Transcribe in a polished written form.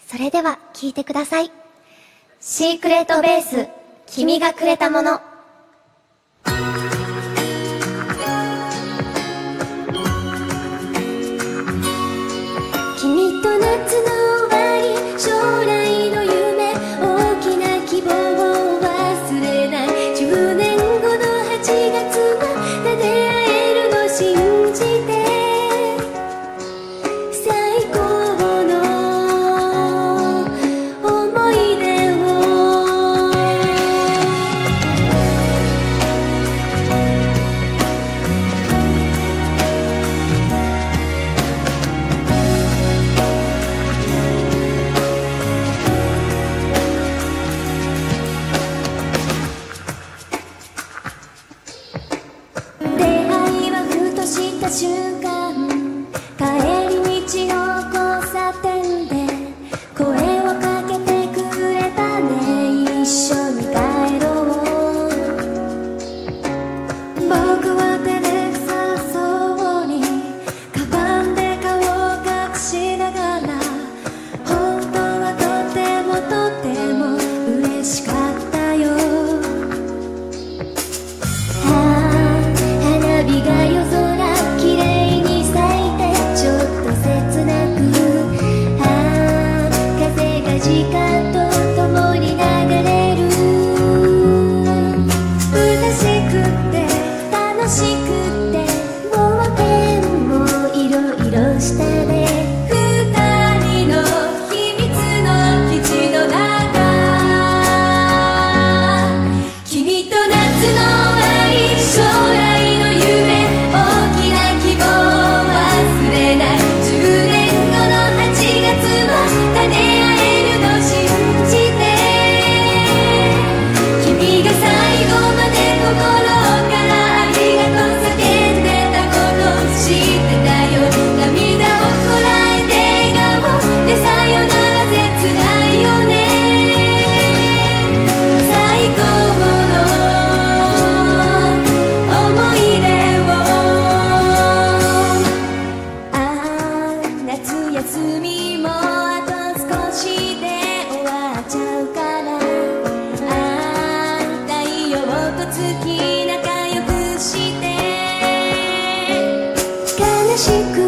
それでは聴いてください。シークレットベース、君がくれたもの。君と夏の終わり、将来の夢、大きな希望を忘れない。10年後の8月まで出会えるの信じて、最高の思い出を。出会いはふとした瞬間、帰り道の交差点で声をかけてくれたね。一緒に帰ろう。僕は照れくさそうにカバンで顔を隠しながら、本当はとても嬉しかったよ。花火が夜空きれいに咲いてちょっと切なく、風が時間と共に流れる。嬉しくて楽しくて冒険もいろいろしたね。二人の秘密の基地の中、君と夏の終わり、将来の夢、大きな希望を忘れない。10年後の8月は種会えるの信じて、君が最後まで心からありがとう叫んでたこと知ってたよ。涙をこらえて笑顔でさよなら切ないよね。最高の思い出を。夏休みもあと少しで終わっちゃうから、太陽と月仲良くして、悲しく